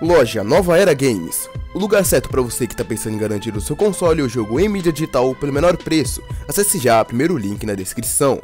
Loja Nova Era Games, o lugar certo para você que está pensando em garantir o seu console ou jogo em mídia digital pelo menor preço. Acesse já o primeiro link na descrição.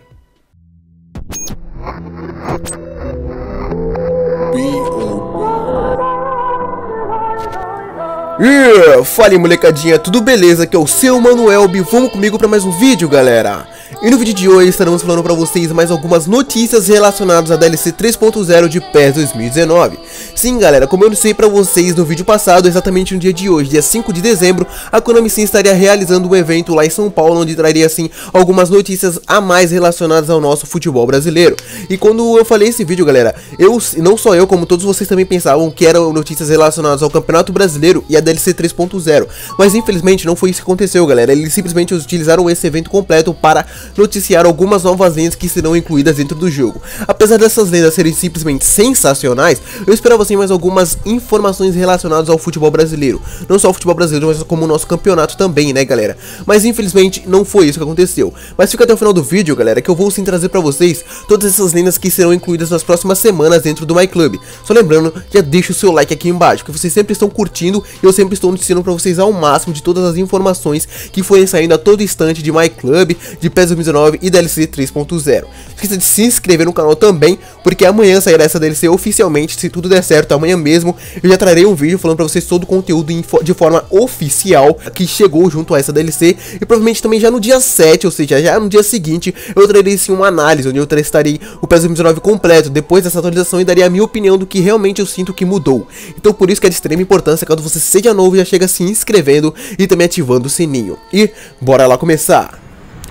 Fala aí, molecadinha, tudo beleza? Aqui é o seu Mano Elbi, vamos comigo para mais um vídeo, galera. E no vídeo de hoje estaremos falando para vocês mais algumas notícias relacionadas à DLC 3.0 de PES 2019. Sim, galera, como eu disse para vocês no vídeo passado, exatamente no dia de hoje, dia 5 de dezembro, a Konami sim estaria realizando um evento lá em São Paulo, onde traria assim algumas notícias a mais relacionadas ao nosso futebol brasileiro. E quando eu falei esse vídeo, galera, não só eu, como todos vocês também pensavam que eram notícias relacionadas ao Campeonato Brasileiro e a DLC 3.0, mas infelizmente não foi isso que aconteceu, galera. Eles simplesmente utilizaram esse evento completo para noticiar algumas novas lendas que serão incluídas dentro do jogo. Apesar dessas lendas serem simplesmente sensacionais, eu esperava assim mais algumas informações relacionadas ao futebol brasileiro, não só o futebol brasileiro, mas como o nosso campeonato também, né, galera? Mas infelizmente não foi isso que aconteceu. Mas fica até o final do vídeo, galera, que eu vou sim trazer pra vocês todas essas lendas que serão incluídas nas próximas semanas dentro do MyClub. Só lembrando, já deixa o seu like aqui embaixo, que vocês sempre estão curtindo e eu sempre estou noticiando pra vocês ao máximo de todas as informações que forem saindo a todo instante de MyClub, de PES 2019 e DLC 3.0. Esqueça de se inscrever no canal também, porque amanhã sairá essa DLC oficialmente, se tudo der certo, amanhã mesmo eu já trarei um vídeo falando pra vocês todo o conteúdo de forma oficial que chegou junto a essa DLC, e provavelmente também já no dia 7, ou seja, já no dia seguinte, eu trarei sim uma análise, onde eu testarei o PES 2019 completo, depois dessa atualização, e daria a minha opinião do que realmente eu sinto que mudou. Então por isso que é de extrema importância, caso você seja novo, já chega se inscrevendo e também ativando o sininho. E bora lá começar!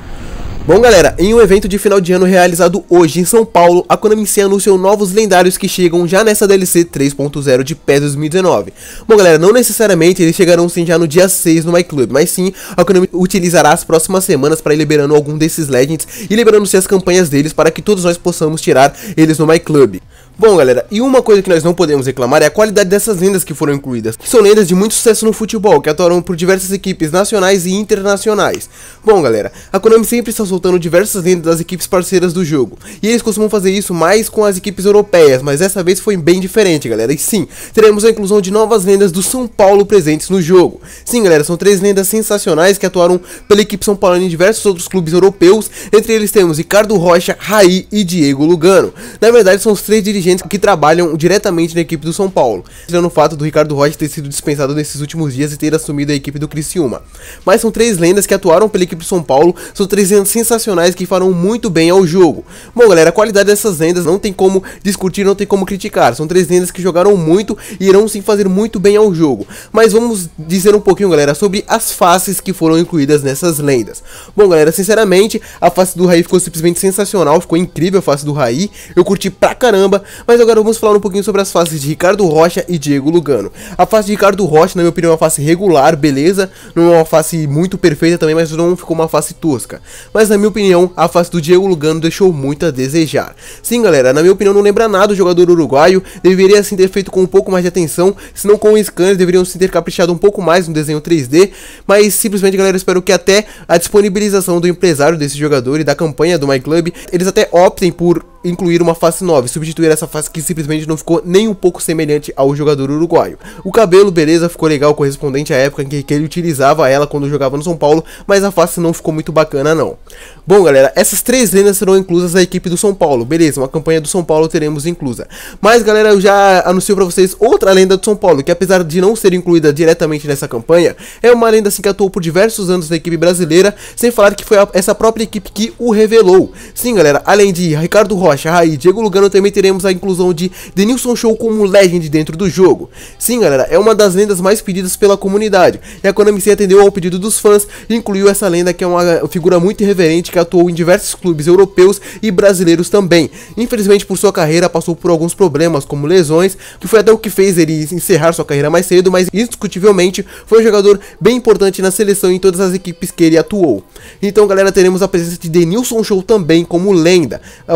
Bom, galera, em um evento de final de ano realizado hoje em São Paulo, a Konami sim anunciou novos lendários que chegam já nessa DLC 3.0 de PES 2019. Bom, galera, não necessariamente eles chegarão sim já no dia 6 no MyClub, mas sim a Konami utilizará as próximas semanas para ir liberando algum desses Legends e liberando-se as campanhas deles para que todos nós possamos tirar eles no MyClub. Bom, galera, e uma coisa que nós não podemos reclamar é a qualidade dessas lendas que foram incluídas, que são lendas de muito sucesso no futebol, que atuaram por diversas equipes nacionais e internacionais. Bom, galera, a Konami sempre está soltando diversas lendas das equipes parceiras do jogo, e eles costumam fazer isso mais com as equipes europeias, mas dessa vez foi bem diferente, galera. E sim, teremos a inclusão de novas lendas do São Paulo presentes no jogo. Sim, galera, são 3 lendas sensacionais que atuaram pela equipe São Paulo em diversos outros clubes europeus. Entre eles temos Ricardo Rocha, Raí e Diego Lugano. Na verdade, são os 3 dirigentes que trabalham diretamente na equipe do São Paulo, tirando o fato do Ricardo Rocha ter sido dispensado nesses últimos dias e ter assumido a equipe do Criciúma. Mas são 3 lendas que atuaram pela equipe do São Paulo, são 3 lendas sensacionais que farão muito bem ao jogo. Bom, galera, a qualidade dessas lendas não tem como discutir, não tem como criticar. São 3 lendas que jogaram muito e irão sim fazer muito bem ao jogo. Mas vamos dizer um pouquinho, galera, sobre as faces que foram incluídas nessas lendas. Bom, galera, sinceramente, a face do Raí ficou simplesmente sensacional, ficou incrível a face do Raí, eu curti pra caramba. Mas agora vamos falar um pouquinho sobre as faces de Ricardo Rocha e Diego Lugano. A face de Ricardo Rocha, na minha opinião, é uma face regular, beleza, não é uma face muito perfeita também, mas não ficou uma face tosca. Mas na minha opinião, a face do Diego Lugano deixou muito a desejar. Sim, galera, na minha opinião não lembra nada do jogador uruguaio, deveria sim ter feito com um pouco mais de atenção, se não com o scanner, deveriam sim ter caprichado um pouco mais no desenho 3D, mas simplesmente, galera, eu espero que até a disponibilização do empresário desse jogador e da campanha do MyClub, eles até optem por incluir uma face nova e substituir essa face que simplesmente não ficou nem um pouco semelhante ao jogador uruguaio. O cabelo, beleza, ficou legal, correspondente à época em que ele utilizava ela quando jogava no São Paulo, mas a face não ficou muito bacana não. Bom, galera, essas 3 lendas serão inclusas da equipe do São Paulo, beleza, uma campanha do São Paulo teremos inclusa. Mas, galera, eu já anuncio pra vocês outra lenda do São Paulo, que apesar de não ser incluída diretamente nessa campanha, é uma lenda assim que atuou por diversos anos na equipe brasileira, sem falar que foi essa própria equipe que o revelou. Sim, galera, além de Ricardo Rocha, Raí e Diego Lugano, também teremos a inclusão de Denilson Show como Legend dentro do jogo. Sim, galera, é uma das lendas mais pedidas pela comunidade, e a Konami sim atendeu ao pedido dos fãs e incluiu essa lenda, que é uma figura muito irreverente que atuou em diversos clubes europeus e brasileiros também. Infelizmente, por sua carreira passou por alguns problemas como lesões, que foi até o que fez ele encerrar sua carreira mais cedo, mas indiscutivelmente foi um jogador bem importante na seleção e em todas as equipes que ele atuou. Então, galera, teremos a presença de Denilson Show também como lenda, ao lado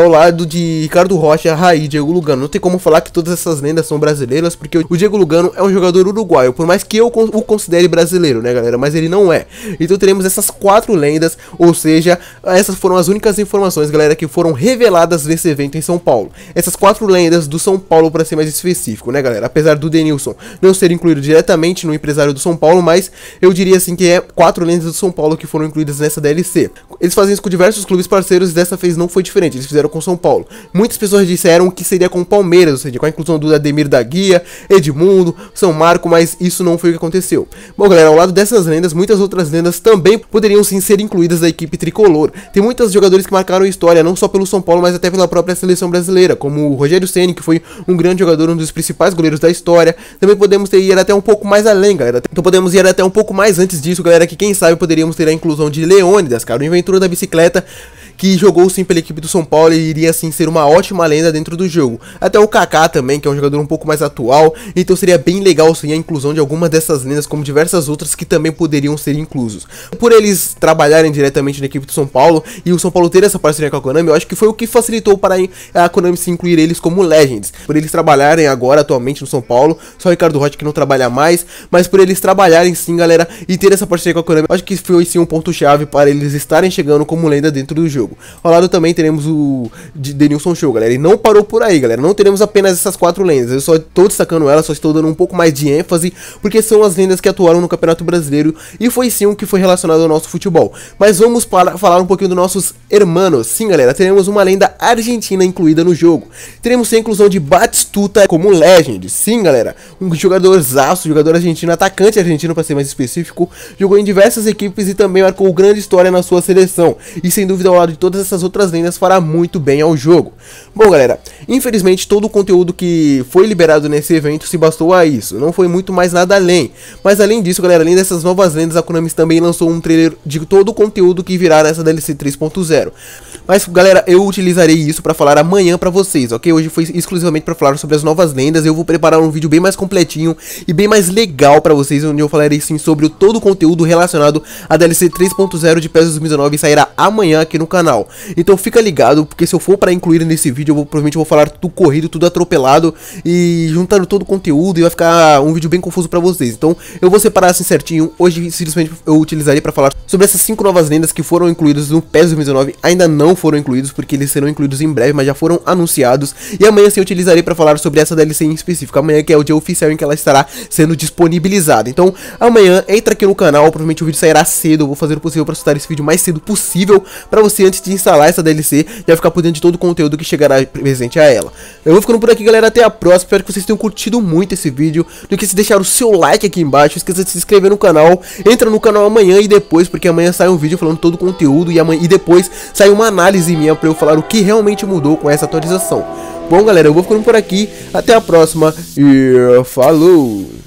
de Ricardo Rocha, Raí, Diego Lugano. Não tem como falar que todas essas lendas são brasileiras, porque o Diego Lugano é um jogador uruguaio, por mais que eu o considere brasileiro, né, galera, mas ele não é. Então teremos essas 4 lendas, ou seja, essas foram as únicas informações, galera, que foram reveladas nesse evento em São Paulo. Essas 4 lendas do São Paulo, para ser mais específico, né, galera, apesar do Denilson não ser incluído diretamente no empresário do São Paulo, mas eu diria assim que é 4 lendas do São Paulo que foram incluídas nessa DLC. Eles fazem isso com diversos clubes parceiros e dessa vez não foi diferente, eles fizeram com São Paulo. Muitas pessoas disseram que seria com o Palmeiras, ou seja, com a inclusão do Ademir da Guia, Edmundo, São Marco, mas isso não foi o que aconteceu. Bom, galera, ao lado dessas lendas, muitas outras lendas também poderiam sim ser incluídas da equipe tricolor. Tem muitos jogadores que marcaram história, não só pelo São Paulo, mas até pela própria seleção brasileira, como o Rogério Ceni, que foi um grande jogador, um dos principais goleiros da história. Também podemos ir até um pouco mais além, galera. Então podemos ir até um pouco mais antes disso, galera, que quem sabe poderíamos ter a inclusão de Leônidas, cara, o inventor da bicicleta, que jogou sim pela equipe do São Paulo e iria sim ser uma ótima lenda dentro do jogo. Até o Kaká também, que é um jogador um pouco mais atual, então seria bem legal sim a inclusão de algumas dessas lendas, como diversas outras que também poderiam ser inclusos. Por eles trabalharem diretamente na equipe do São Paulo e o São Paulo ter essa parceria com a Konami, eu acho que foi o que facilitou para a Konami se incluir eles como Legends. Por eles trabalharem agora atualmente no São Paulo, só o Ricardo Rocha que não trabalha mais, mas por eles trabalharem sim, galera, e ter essa parceria com a Konami, eu acho que foi sim um ponto chave para eles estarem chegando como lenda dentro do jogo. Ao lado também teremos o Denilson Show, galera, e não parou por aí, galera, não teremos apenas essas 4 lendas, eu só estou destacando elas, só estou dando um pouco mais de ênfase, porque são as lendas que atuaram no Campeonato Brasileiro, e foi sim o que foi relacionado ao nosso futebol. Mas vamos falar um pouquinho dos nossos hermanos. Sim, galera, teremos uma lenda argentina incluída no jogo, teremos a inclusão de Batistuta como Legend. Sim, galera, um jogadorzaço, jogador argentino, atacante argentino para ser mais específico, jogou em diversas equipes e também marcou grande história na sua seleção, e sem dúvida ao lado de todas essas outras lendas fará muito bem ao jogo. Bom, galera, infelizmente todo o conteúdo que foi liberado nesse evento se bastou a isso, não foi muito mais nada além. Mas além disso, galera, além dessas novas lendas, a Konami também lançou um trailer de todo o conteúdo que virá nessa DLC 3.0. Mas, galera, eu utilizarei isso para falar amanhã para vocês, ok? Hoje foi exclusivamente para falar sobre as novas lendas. Eu vou preparar um vídeo bem mais completinho e bem mais legal para vocês, onde eu falarei sim sobre todo o conteúdo relacionado à DLC 3.0 de PES 2019 e sairá amanhã aqui no canal. Então fica ligado, porque se eu for para incluir nesse vídeo, provavelmente vou falar tudo corrido, tudo atropelado e juntando todo o conteúdo, e vai ficar um vídeo bem confuso para vocês. Então eu vou separar assim certinho. Hoje simplesmente eu utilizarei para falar sobre essas 5 novas lendas que foram incluídas no PES 2019. Ainda não foram incluídos, porque eles serão incluídos em breve, mas já foram anunciados. E amanhã sim eu utilizarei para falar sobre essa DLC em específico. Amanhã que é o dia oficial em que ela estará sendo disponibilizada. Então amanhã entra aqui no canal, provavelmente o vídeo sairá cedo. Eu vou fazer o possível para soltar esse vídeo o mais cedo possível, para você antes de instalar essa DLC já ficar por dentro de todo o conteúdo que chegará presente a ela. Eu vou ficando por aqui, galera, até a próxima. Espero que vocês tenham curtido muito esse vídeo. Não esqueça de deixar o seu like aqui embaixo, esqueça de se inscrever no canal. Entra no canal amanhã e depois, porque amanhã sai um vídeo falando todo o conteúdo e depois sai uma análise minha para eu falar o que realmente mudou com essa atualização. Bom, galera, eu vou ficando por aqui, até a próxima e falou!